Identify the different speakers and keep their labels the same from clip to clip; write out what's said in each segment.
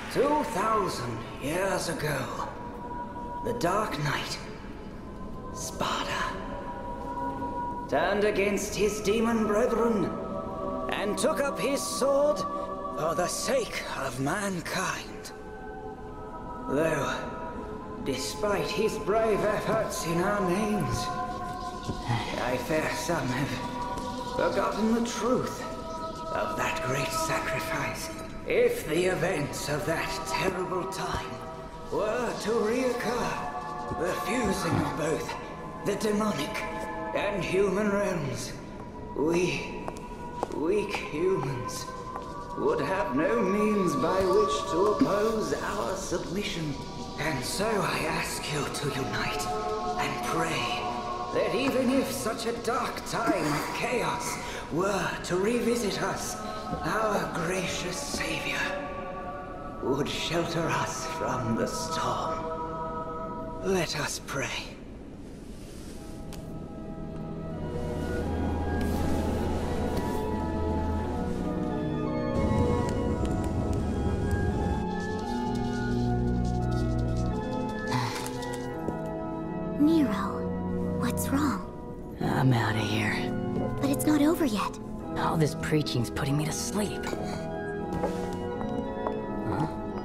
Speaker 1: 2,000 years ago, the Dark Knight, Sparda, turned against his demon brethren and took up his sword for the sake of mankind. Though, despite his brave efforts in our names, I fear some have forgotten the truth of that great sacrifice. If the events of that terrible time were to reoccur, the fusing of both the demonic and human realms, we, weak humans, would have no means by which to oppose our submission. And so I ask you to unite and pray that even if such a dark time of chaos were to revisit us, our gracious Savior would shelter us from the storm. Let us pray.
Speaker 2: Nero, what's wrong?
Speaker 3: I'm out of here.
Speaker 2: But it's not over yet.
Speaker 3: All this preaching's putting me to sleep. Huh?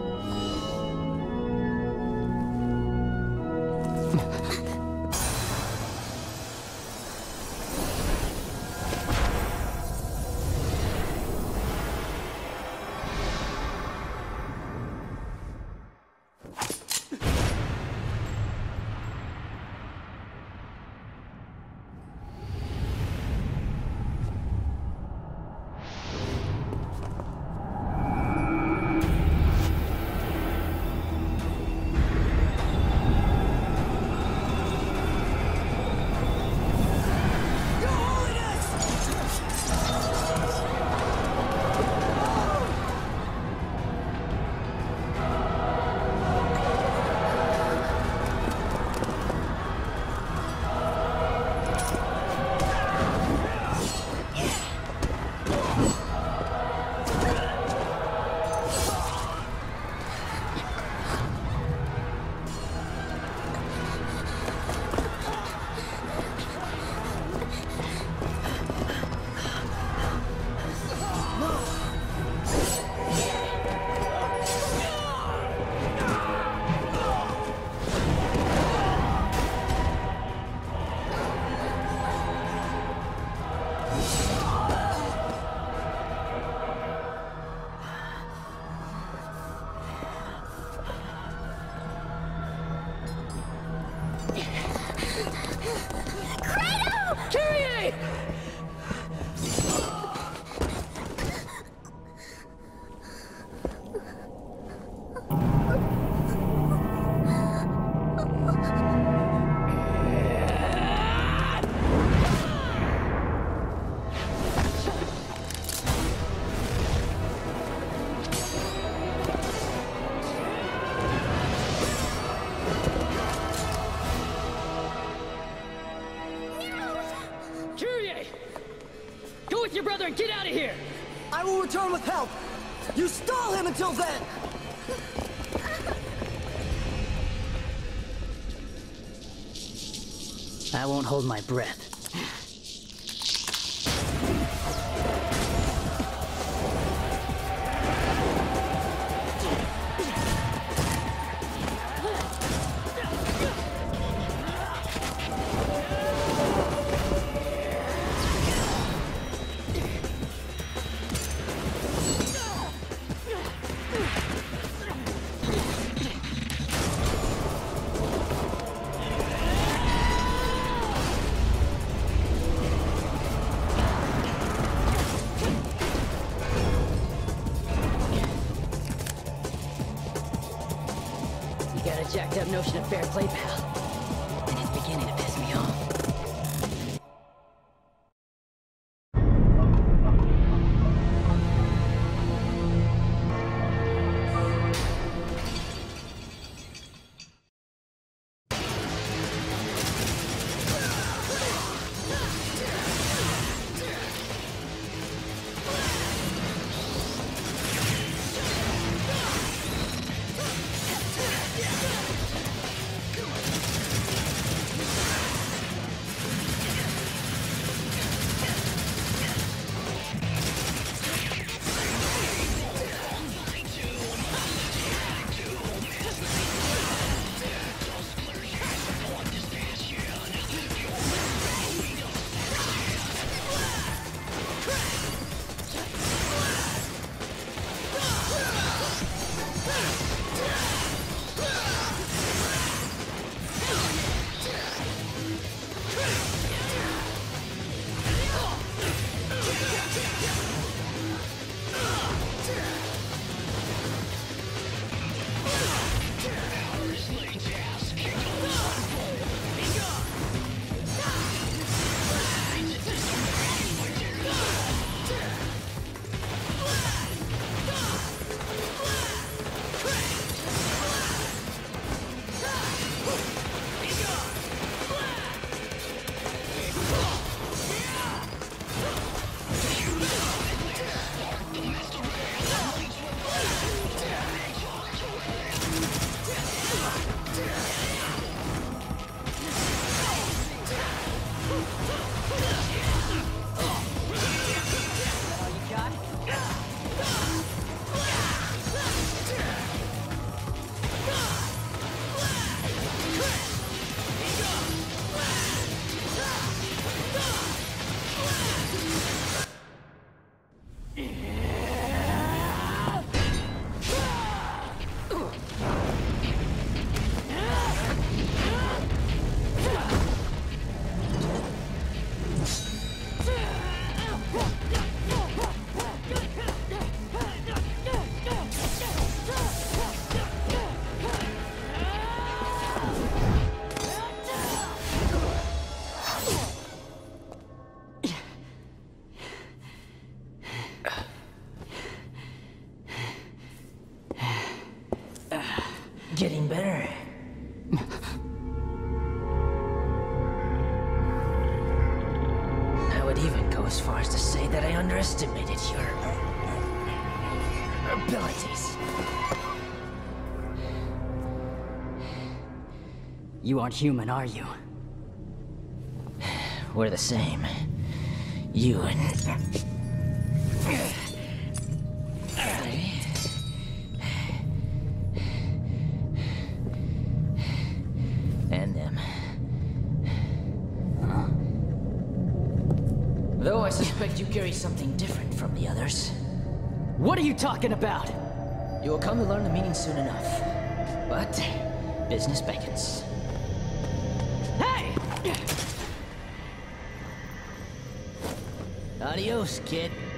Speaker 4: Go with your brother and get out of here!
Speaker 5: I will return with help! You stall him until then!
Speaker 3: I won't hold my breath.
Speaker 4: You got a jacked up notion of fair play, pal. And it's beginning to piss me off. Getting better. I would even go as far as to say that I underestimated your abilities.
Speaker 3: You aren't human, are you?
Speaker 4: We're the same. You and... and them. Though I suspect you carry something different from the others.
Speaker 3: What are you talking about?
Speaker 4: You will come to learn the meaning soon enough. But business beckons.
Speaker 3: Hey!
Speaker 4: Adios, kid.